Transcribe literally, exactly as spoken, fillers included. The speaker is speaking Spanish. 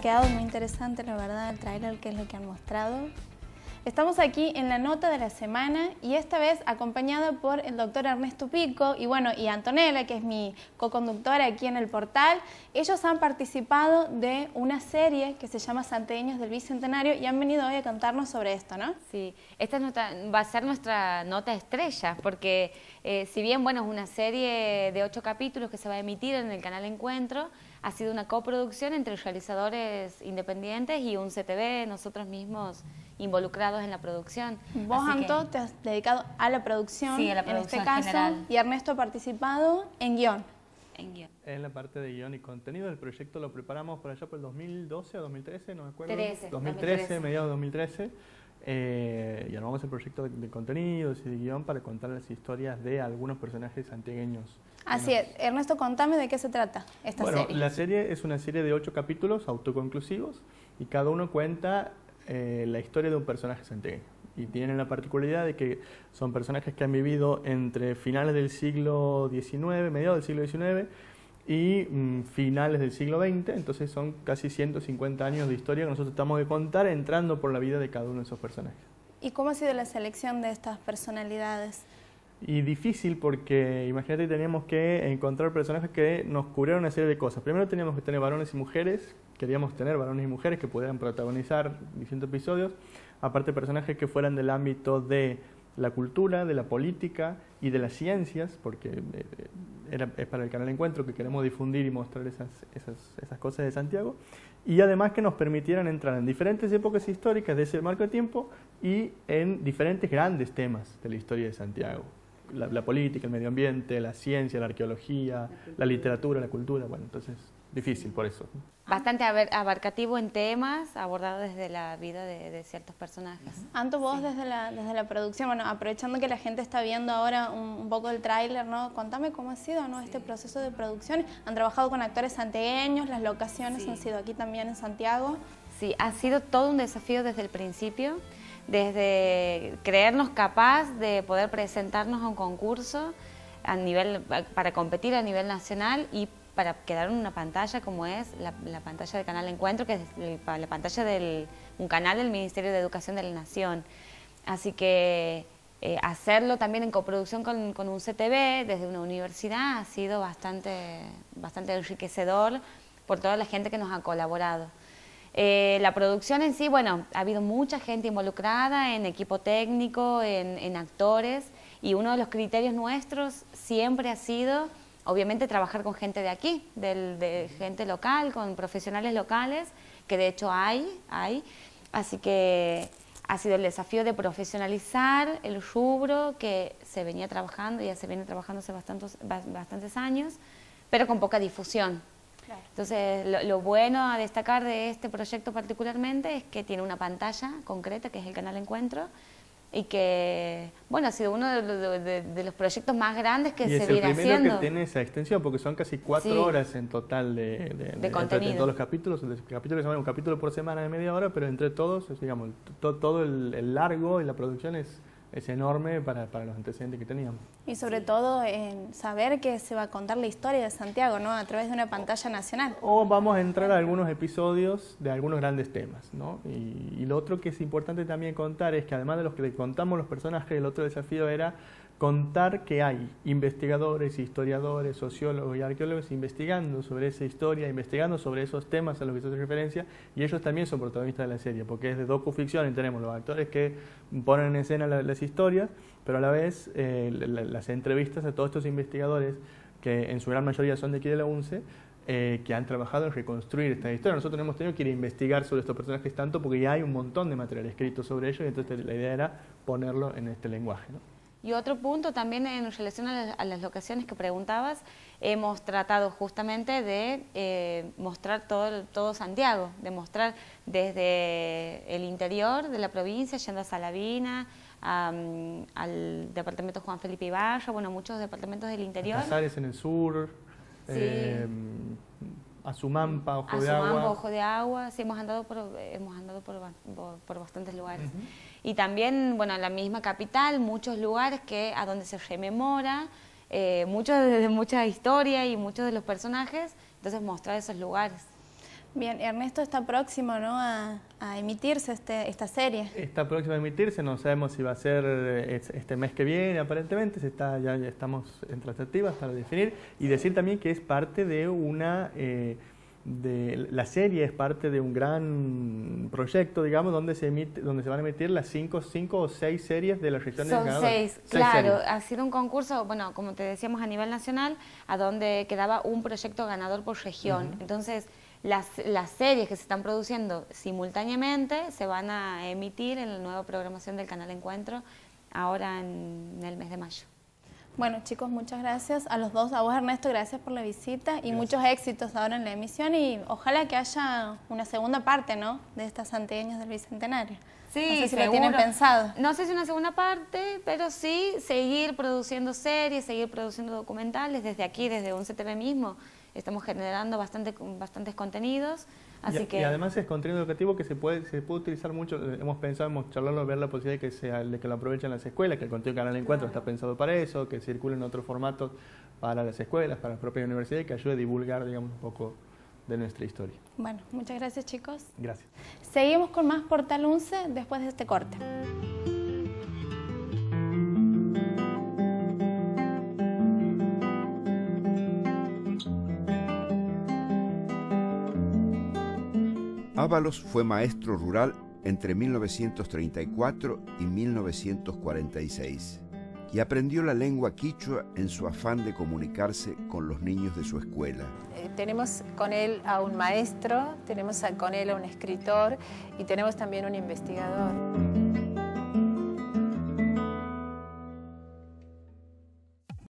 quedado muy interesante, la verdad, el tráiler, que es lo que han mostrado. Estamos aquí en la nota de la semana y esta vez acompañada por el doctor Ernesto Pico y bueno, y Antonella, que es mi co-conductora aquí en el portal. Ellos han participado de una serie que se llama Santiagueños del Bicentenario y han venido hoy a contarnos sobre esto, ¿no? Sí, esta es nuestra, va a ser nuestra nota estrella, porque eh, si bien bueno, es una serie de ocho capítulos que se va a emitir en el canal Encuentro, ha sido una coproducción entre realizadores independientes y un C T V, nosotros mismos involucrados en la producción. Vos, Así Anto, que... te has dedicado a la producción, sí, a la producción en este caso, general. Y Ernesto ha participado en guión. En guión. En la parte de guión y contenido, el proyecto lo preparamos por allá por el dos mil doce o dos mil trece, no me acuerdo. trece, dos mil trece, dos mil trece. mediados de dos mil trece. Eh, y armamos el proyecto de, de contenidos y de guión para contar las historias de algunos personajes santiagueños. Así es. Ernesto, contame de qué se trata esta bueno, serie. La serie es una serie de ocho capítulos autoconclusivos y cada uno cuenta eh, la historia de un personaje santiagueño. Y tienen la particularidad de que son personajes que han vivido entre finales del siglo diecinueve, mediados del siglo diecinueve y mm, finales del siglo veinte, entonces son casi ciento cincuenta años de historia que nosotros tratamos de contar entrando por la vida de cada uno de esos personajes. ¿Y cómo ha sido la selección de estas personalidades? Y difícil porque, imagínate, teníamos que encontrar personajes que nos cubrieran una serie de cosas. Primero teníamos que tener varones y mujeres, queríamos tener varones y mujeres que pudieran protagonizar distintos episodios, aparte personajes que fueran del ámbito de la cultura, de la política y de las ciencias, porque era, es para el canal Encuentro que queremos difundir y mostrar esas, esas, esas cosas de Santiago, y además que nos permitieran entrar en diferentes épocas históricas de ese marco de tiempo y en diferentes grandes temas de la historia de Santiago. La, la política, el medio ambiente, la ciencia, la arqueología, la literatura, la cultura, bueno, entonces difícil por eso. Bastante abarcativo en temas, abordado desde la vida de, de ciertos personajes. Anto, vos sí. desde, la, desde la producción, bueno, aprovechando que la gente está viendo ahora un, un poco el tráiler, ¿no? Contame cómo ha sido, ¿no? Sí. Este proceso de producción. Han trabajado con actores santiagueños, las locaciones sí. han sido aquí también en Santiago. Sí, ha sido todo un desafío desde el principio, desde creernos capaz de poder presentarnos a un concurso a nivel, para competir a nivel nacional y para quedar en una pantalla como es la, la pantalla del canal Encuentro, que es el, la pantalla de un canal del Ministerio de Educación de la Nación. Así que eh, hacerlo también en coproducción con, con un C T V desde una universidad ha sido bastante, bastante enriquecedor por toda la gente que nos ha colaborado. Eh, la producción en sí, bueno, ha habido mucha gente involucrada en equipo técnico, en, en actores, y uno de los criterios nuestros siempre ha sido, obviamente, trabajar con gente de aquí, del, de gente local, con profesionales locales, que de hecho hay, hay. Así que ha sido el desafío de profesionalizar el rubro que se venía trabajando, ya se viene trabajando hace bastantes, bastantes años, pero con poca difusión. Claro. Entonces, lo, lo bueno a destacar de este proyecto particularmente es que tiene una pantalla concreta, que es el canal Encuentro, y que, bueno, ha sido uno de, de, de, de los proyectos más grandes que y se viene haciendo. Y es el primero que tiene esa extensión, porque son casi cuatro sí. horas en total de, de, de, de contenido. En todos los capítulos, el capítulo que se llama un capítulo por semana de media hora, pero entre todos, es, digamos, to, todo el, el largo y la producción es, es enorme para, para los antecedentes que teníamos. Y sobre sí. todo en saber que se va a contar la historia de Santiago, ¿no? A través de una pantalla nacional. O vamos a entrar a algunos episodios de algunos grandes temas, ¿no? Y, y lo otro que es importante también contar es que además de los que contamos los personajes, el otro desafío era contar que hay investigadores, historiadores, sociólogos y arqueólogos investigando sobre esa historia, investigando sobre esos temas a los que se hace referencia, y ellos también son protagonistas de la serie, porque es de docuficción y tenemos los actores que ponen en escena la, las historias, pero a la vez eh, la, las entrevistas a todos estos investigadores, que en su gran mayoría son de aquí de la UNCE, eh, que han trabajado en reconstruir esta historia. Nosotros hemos tenido que ir a investigar sobre estos personajes tanto porque ya hay un montón de material escrito sobre ellos, y entonces la idea era ponerlo en este lenguaje, ¿no? Y otro punto también en relación a las, a las locaciones que preguntabas, hemos tratado justamente de eh, mostrar todo, todo Santiago, de mostrar desde el interior de la provincia, yendo a Salavina, um, al departamento Juan Felipe Ibarra, bueno, muchos departamentos del interior. Casares en el sur, sí. eh, Azumampa, Ojo de Azumampa, Agua. Ojo de Agua, sí, hemos andado por, hemos andado por, por, por bastantes lugares. Uh-huh. Y también, bueno, en la misma capital, muchos lugares que a donde se rememora, eh, mucho de, de mucha historia y muchos de los personajes, entonces mostrar esos lugares. Bien, Ernesto está próximo, ¿no?, a, a emitirse este, esta serie. Está próximo a emitirse, no sabemos si va a ser este mes que viene, aparentemente, se está, ya, ya estamos en tratativas para definir, y decir también que es parte de una... Eh, de, la serie es parte de un gran proyecto, digamos, donde se emite, donde se van a emitir las cinco, cinco o seis series de la región de Son seis, seis claro, series. ha sido un concurso, bueno, como te decíamos, a nivel nacional, a donde quedaba un proyecto ganador por región. Uh-huh. Entonces, las, las series que se están produciendo simultáneamente se van a emitir en la nueva programación del Canal Encuentro, ahora en, en el mes de mayo. Bueno, chicos, muchas gracias a los dos. A vos, Ernesto, gracias por la visita y gracias. Muchos éxitos ahora en la emisión, y ojalá que haya una segunda parte, ¿no?, de estas santiagueñas del Bicentenario. Sí, no sé si seguro. lo tienen pensado. No sé si una segunda parte, pero sí seguir produciendo series, seguir produciendo documentales. Desde aquí, desde U N C T V mismo, estamos generando bastante, bastantes contenidos. Así y, que... y además es contenido educativo que se puede, se puede utilizar mucho. Hemos pensado, hemos charlado, ver la posibilidad de que, sea, de que lo aprovechen las escuelas, que el contenido Canal Encuentro claro. está pensado para eso, que circule en otros formatos para las escuelas, para las propias universidades, y que ayude a divulgar, digamos, un poco de nuestra historia. Bueno, muchas gracias, chicos. Gracias. Seguimos con más Portal once después de este corte. Ábalos fue maestro rural entre mil novecientos treinta y cuatro y mil novecientos cuarenta y seis y aprendió la lengua quichua en su afán de comunicarse con los niños de su escuela. Eh, tenemos con él a un maestro, tenemos a, con él a un escritor y tenemos también un investigador.